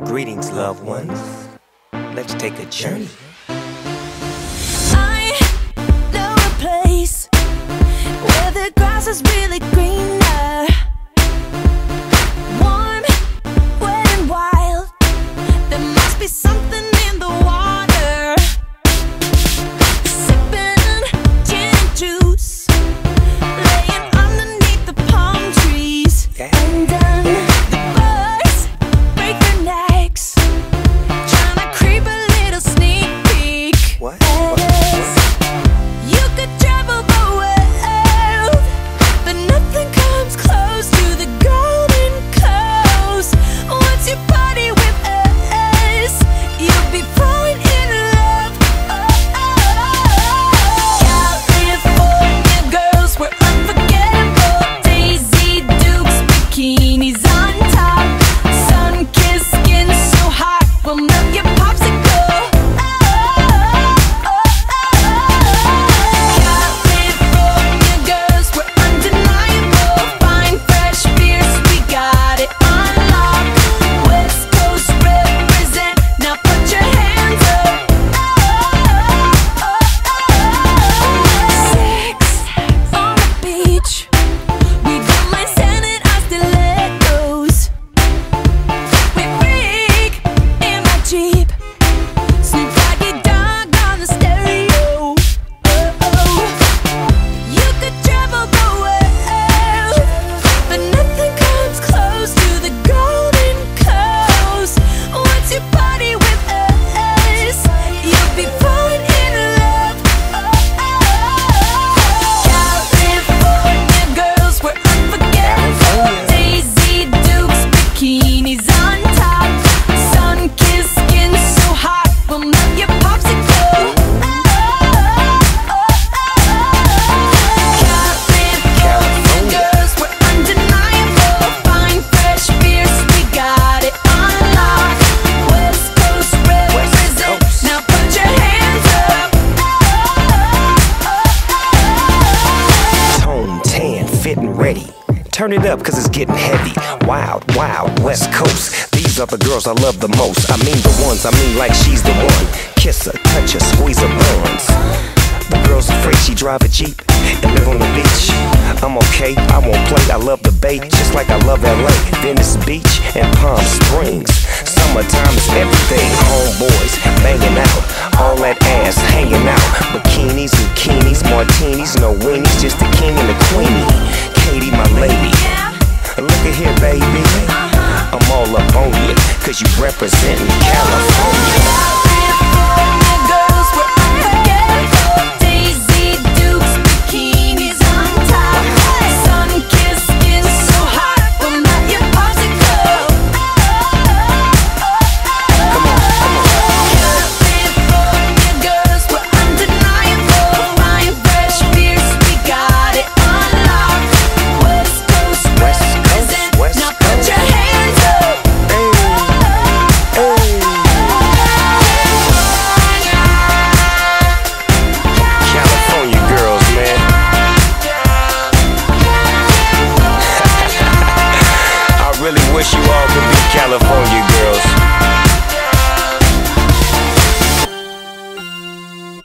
Greetings, loved ones. Let's take a journey. I know a place where the grass is really greener, warm, wet and wild. There must be something in the water. Sipping gin and juice, laying underneath the palm trees. And then the birds break their necks, trying to creep a little sneak peek. What? You could travel the world, but nothing comes close to the golden coast. Once you party with us, you'll be falling in love. California girls, we're unforgettable. Daisy Dukes, bikinis on top, sun-kissed skin so hot, we'll melt your popsicle. California girls, we're undeniable. Fine, fresh beers, we got it on lock. West Coast represent, now put your hands up. Sex on the beach, we don't mind standing our stilettos. We freak in my Jeep, Snoop Doggy Dogg on the stereo. You could travel the world, but nothing comes close to the golden coast. Once you party with us, you'll be falling in love. California girls, we're unforgettable. Daisy Dukes, bikinis on top, sun-kissed skin so hot, we'll melt your popsicle. California girls, we're undeniable. Fine, fresh beers, we got it on lock. West Coast represent, now put your hands up. Tone, tan, fit and ready. Turn it up cause it's getting heavy. Wild, wild, West Coast. These are the girls I love the most. I mean the ones, I mean like she's the one. Kiss her, touch her, squeeze her buns. The girl's afraid she drive a Jeep and live on the beach. I'm okay, I won't play, I love the Bay, just like I love LA, Venice Beach and Palm Springs. Summertime is everything, homeboys banging out, all that ass hanging out. Bikinis, zucchinis, martinis, no weenies, just the king and the queenie. Katie, my lady, look at here, baby, I'm all up on you, cause you representing California.